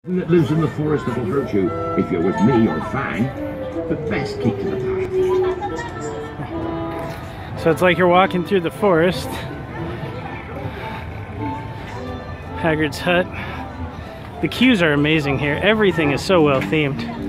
That lives in the forest that'll hurt you if you're with me or Fang, but best keep to the path. So it's like you're walking through the forest. Hagrid's hut. The queues are amazing here. Everything is so well themed.